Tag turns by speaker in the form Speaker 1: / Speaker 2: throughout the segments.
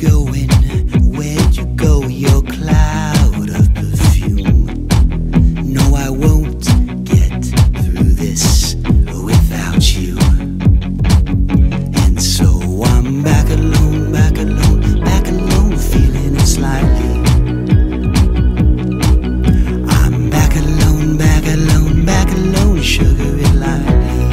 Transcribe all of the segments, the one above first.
Speaker 1: going? Where'd you go, your cloud of perfume? No, I won't get through this without you. And so I'm back alone, back alone, back alone, feeling it slightly. I'm back alone, back alone, back alone, sugar it lightly.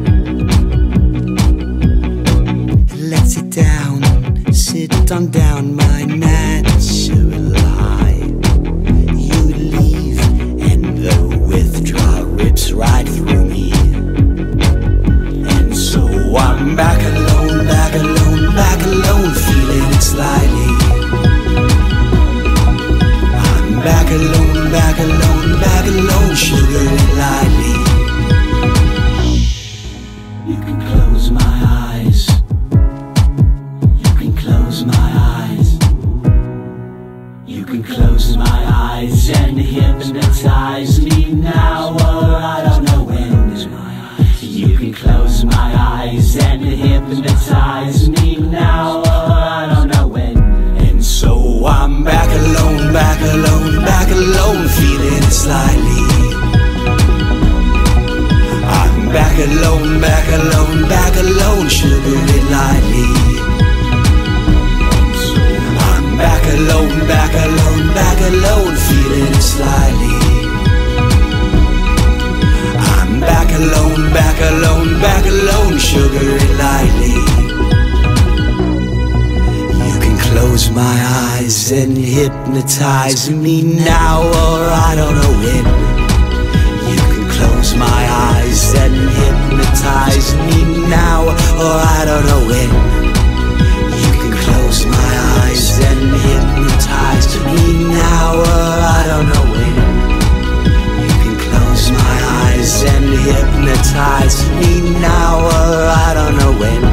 Speaker 1: Let's sit down, sit on down, my natural high. You leave and the withdrawal rips right through me. And so I'm back alone, back alone, back alone, feeling it slightly. I'm back alone, back alone, back alone, sugar it lightly. You can close my eyes. You can close my eyes. You can close my eyes and hypnotize me now, or I don't know when. You can close my eyes and hypnotize me now, or I don't know when. And so I'm back alone, back alone, back alone, feeling it slightly. I'm back alone, back alone, back alone, sugar it lightly. I'm back alone, back alone, back alone, feeling it slightly. I'm back alone, back alone, back alone, sugar it lightly. You can close my eyes and hypnotize me now, or I don't know when. You can close my eyes and hypnotize me now, or I don't know when. You can close my eyes and hypnotize me now, or I don't know when. You can close my eyes and hypnotize me now, or I don't know when.